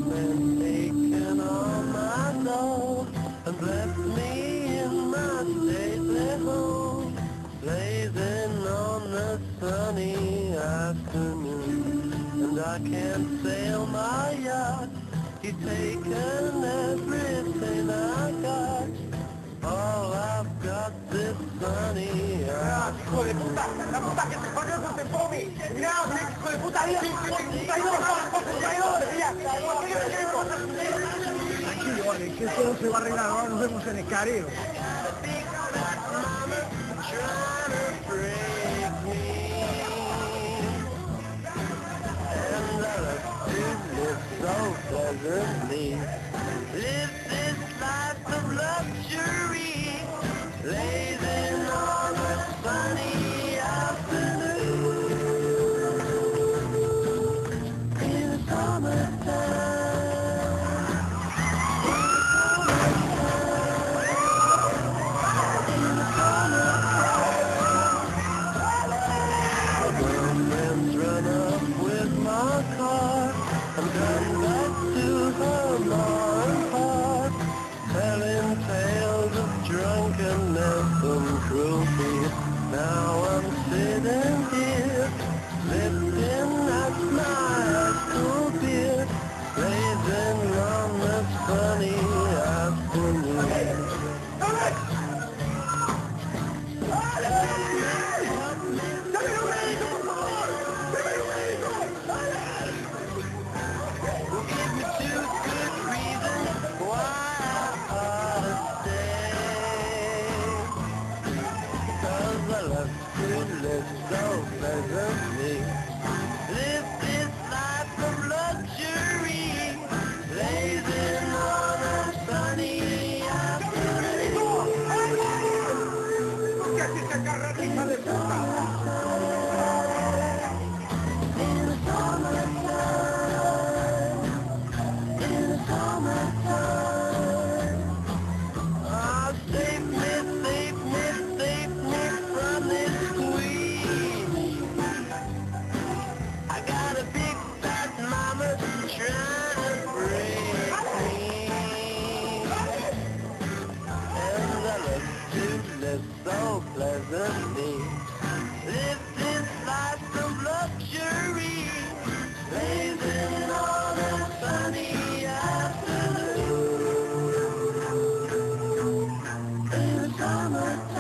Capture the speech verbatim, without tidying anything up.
man taken all my love and left me in my stately home, blazing on the sunny afternoon. And I can't sail my yacht, he's taken everything I got. All I've got this sunny ¡Hijo de puta! ¡La puta que se jodió con este Pomi! ¡Mirá, hijo de puta! ¡Traidor! ¡Traidor! Tranquilo, vale, que todo se va a arreglar. Ahora nos vemos en el careo. So pleasantly live this life of luxury, blazing on a sunny afternoon in the summertime. In the summertime, the girlfriends run up with my car. I'm going back to her lawn park, telling tales of drunkenness and cruelty. Now I'm sitting here, lifting at my high school beer, blazing on the sunny afternoon. So pleasantly live this life of luxury, blazing on a sunny afternoon. ¿Qué haces acá, ratita de puta? In the summertime, in the summertime, ah, save me, save me, save me from this squeeze. I got a big fat mama trying to break me, and I love to live so pleasantly, live this life of luxury, blazing on a sunny afternoon in the summertime.